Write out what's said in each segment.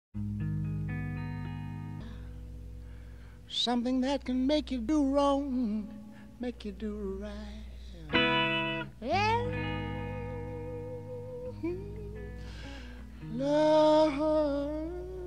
Something that can make you do wrong, make you do right. Yeah. Love.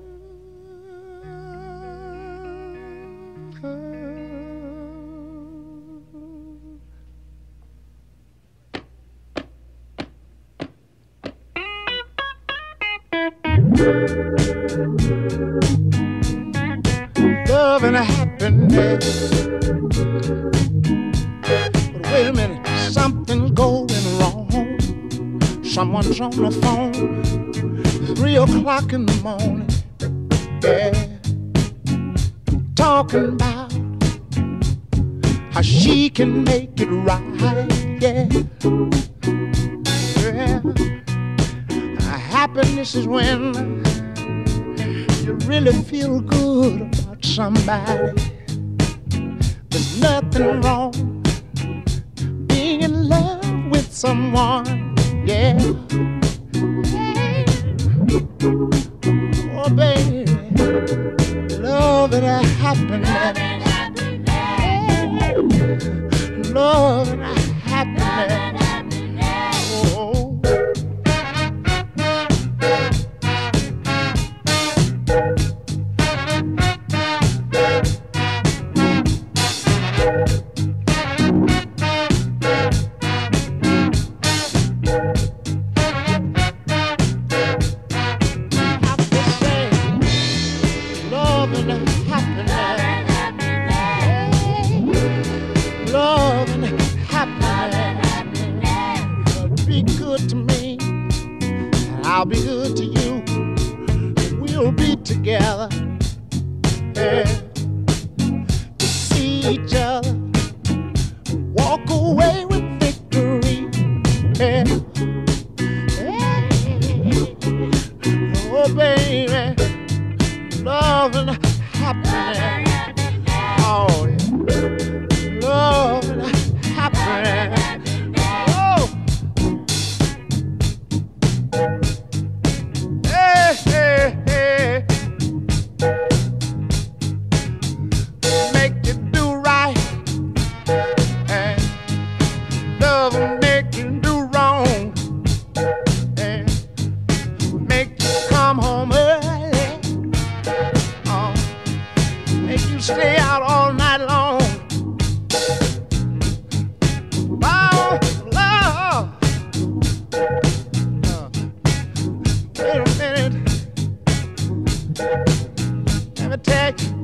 Love and happiness. But wait a minute, something's going wrong. Someone's on the phone, 3 o'clock in the morning. Yeah, talking about how she can make it right. Yeah, yeah. Happiness is when you really feel good about somebody. There's nothing wrong being in love with someone. Yeah. Oh, baby, love and happiness. Love and happiness. Oh. I'll be good to you. We'll be together, yeah, to see each other walk away with victory. Yeah. Yeah. Oh, baby, love and happiness. Oh, yeah. Love and happiness. Stay out all night long. Oh, love. Wait a minute. Let me tell you.